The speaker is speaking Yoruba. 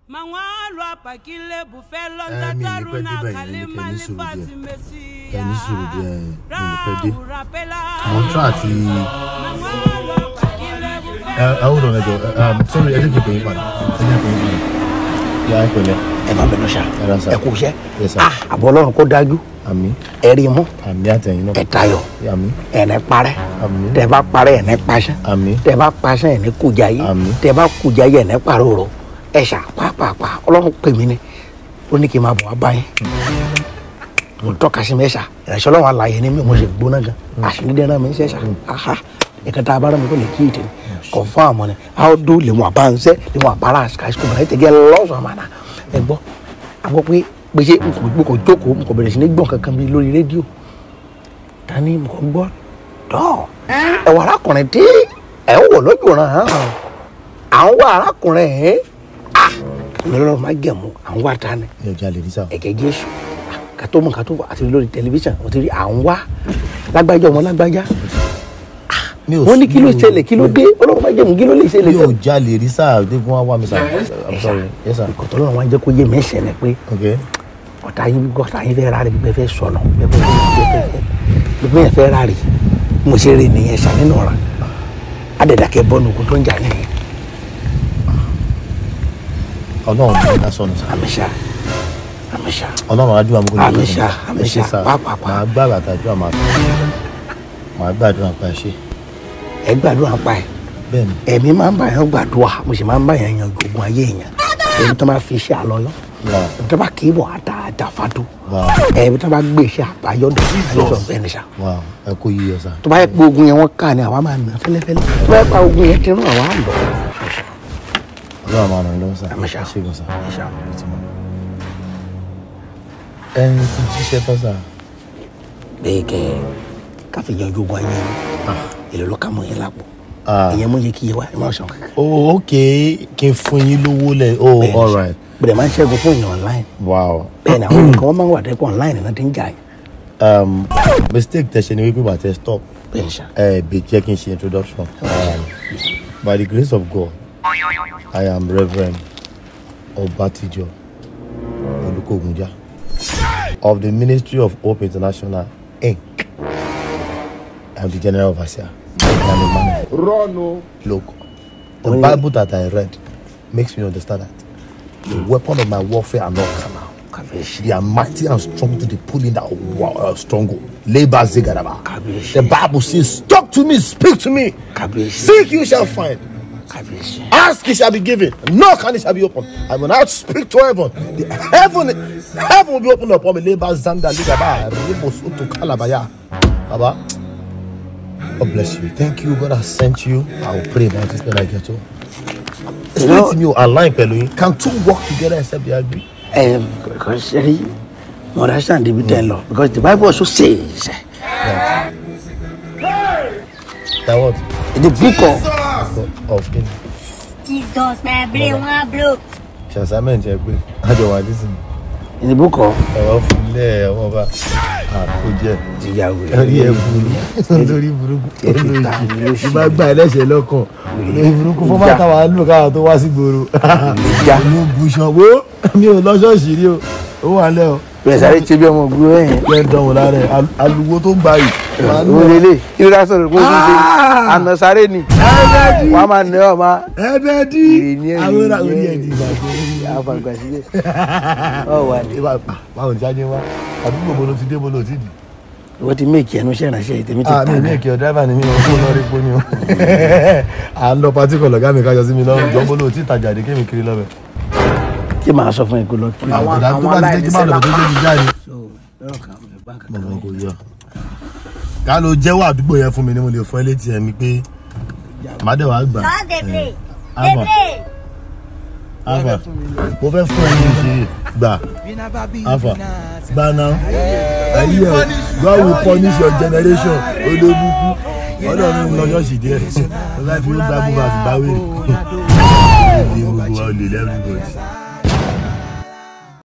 Mangwalo apakile bufelo ntataruna kalima lifasi mesia. Contract. Hold on, sorry, I didn't pay you. Yeah, I could. Emma Benosha. Yes, sir. Abolon ko dájú. Àmín. Erimo. Àmín àtẹ̀yìn náà. Etayo. Àmín. Ene pare. Àmín. Tẹ́ bá parẹ́ ene pàṣẹ. Àmín. Tẹ́ bá pàṣẹ ene kujayi. Àmín. Tẹ́ bá kujayi ene paroro. Ẹ̀ṣà pàápàá Ọlọ́run pè mí ni. Ó ní kí n máa bọ̀ wá bá yín. Mo tọ́ka sí mẹ́ṣà. Ìránṣẹ́ Ọlọ́run alààyè ni mi mo ṣe gbóná gan. Àṣírí náà mi ń ṣẹ̀ṣà. Aha. Ìkẹta abára mi kò lè kí ìtẹ̀. Confirm ni. How do le mo abanse, le mo abara sky school na get lots of mana. Ẹ gbọ́. A gbọ́ pé pé ṣe mo kò jókòó mo kò bẹ̀rẹ̀ sí ní gbọ́n kankan bí lórí rédíò. Tani mo kò gbọ́. Do. Ẹ wá arákùnrin tí ẹ wò lójú ran àwọn wá arákùnrin mi lọ́rọ̀ má gẹ̀mú àwọn wá ta ni. Ẹ jalè ní sá. Ẹ̀kẹ́ Jésù. Ká tó mọ̀ ká tó àti lórí tẹlifíṣàn ó ti rí àwọn wá lágbájá ọmọ lágbájá. Wọ́n ní kí ló ṣẹlẹ̀ kí ló dé Ọlọ́run má jẹ̀mú kí ló lè ṣẹlẹ̀. Yóò jalè rí sáà dégun wá wá mi sáà. I'm sorry. Yes sir. Ìkọ̀tọ̀ Ọlọ́run wá jẹ́ kó yé mi ṣẹlẹ̀ pé ọ̀tá yín fẹ́ rárẹ̀ bẹ́ẹ̀ fẹ́ sọ̀nà bẹ́ẹ̀ fẹ́ rárẹ̀ mo ṣe rí nìyẹn ṣànínú ọ̀ràn adẹ̀dàkẹ́ bọ́ọ̀nù ogun tó ń jà nìyẹn. Ọlọ́run ní ká sọnù sáà. Àmísà. Ọlọ́run á dúró àmúkọ́ ní àmísà pàápàá. Màá gbàgbà àtàjọ́ àmà màá gbàdúrà pa ẹ ṣe. Ẹ gbàdúrà pa ẹ. Bẹ́ẹ̀ni. Ẹ̀mí máa ń bá yẹn gbàdúrà mo sì máa ń bá yẹn yan ogun ayé yẹn. Ẹ̀mí tó máa fi iṣẹ́ àlọ́yọ́. Ẹ̀mí tó bá kì í bọ̀ àtàfàdó. Ẹ̀mí tó bá gbé iṣẹ́ àbáyọ́dọ̀ àyọ̀sọ̀ bẹ́ẹ̀ ni sá. Ẹ kó yíyọ sá. Tó bá yẹ pé ogun yẹn wọ́n ká ni àwa máa nà fẹ́lẹ́fẹ́lẹ́. Tó bá yẹ pé ogun yẹn ti rún àwa lọ. Ọlọ́run máa ràn lọ́wọ́ sá. Àmísà. Ṣégun sá. Ẹni tí jíṣẹ́ tán sá. Bẹ́ẹ̀ kẹ́ káfí yan ogun ayé yẹn. Èlò ló ká mọ́ yẹn lápò. Ìyẹn mú yẹ kí yẹ wá ẹ máa sàn kankan. Oh, okay. Kí n fún yín lówó lẹ̀. Oh, all right. Bẹ̀rẹ̀ máa ń ṣẹ́gun fún èèyàn online. Wow. Bẹ́ẹ̀ ni àwọn nǹkan wọ́n máa ń wà dẹ́kun online náà ti ń jà yẹn. Mistake tẹ̀sẹ̀ ni wípé bàtẹ́ stop. Bẹ́ẹ̀ ni sá. Bí jẹ́ kí n ṣe introduction. By the grace of God, I am Reverend Obatijo Olukogunja of the Ministry of Hope International, Inc. I'm the General Overseer. Look, the Bible that I read makes me understand that the weapon of my warfare are not carnal. They are mighty and strong to the pulling down of stronghold. The Bible says, talk to me, speak to me. Seek, you shall find. Ask, it shall be given. Knock, and it shall be opened. And when I speak to heaven, the heaven will be opened upon me. Baba, God bless you. Thank you. God has sent you. I will pray about this when I get home. Explain to me, align, Peloin. Can two work together except they agree? Because you understand the bit because the Bible also says that what? In the book of Jesus, my brain, bro. Shazament, I don't want this. In the book of Pẹ̀sàrí tí bí ọmọ ògúrú ẹ̀yìn. Pẹ́ dánwò lára ẹ̀, alùwò tó ń bá yìí. Olèlé, kí ló dá sọ̀rọ̀ kó tún ṣe? Ànàsáré ni. Ẹ̀ẹ́dẹ́dì. Wàá máa nẹ ọmọ. Ẹ̀ẹ́dẹ́dì. Àwọn orí ẹ̀ di ìgbàgbọ́. Àfàgbà síbẹ̀. Ọ wà ní. Báwo ni jáde wá? Àdúgbò bolo ti dé bolo ti dì. Wọ́n ti méèkì ẹnu iṣẹ́ ìrànṣẹ́ ìtẹ̀mí ti tà. Mi méèkì ọ̀ dráìvà ni mi ò fún lọ́rí pé ni o. À ń lọ patí kan lọ̀gá mi kájọ sí mi lọ́rùn. Jọ́ bolo ti tajà dé kémi kiri lọ́bẹ̀. Kí màá sọ fún ẹ kó lọ kí. Àwọn aláìníṣẹ́ ká ló jẹ́wọ́ àdúgbò yẹn fún mi ni mo lè fún ẹ létí ẹ̀mí pé màdẹ́wà gbà. Alpha mo fẹ́ fún ẹ ní ìṣe gbà. Alpha gbà náà ayé ẹ God will punish your generation olóbùkú ọlọ́run lọ yọ̀ọ̀ṣì díẹ̀ mo fẹ́ fi ó gbà bùbá àti báwé ní gbogbo wa ò lè lẹ́rù bọ̀dì.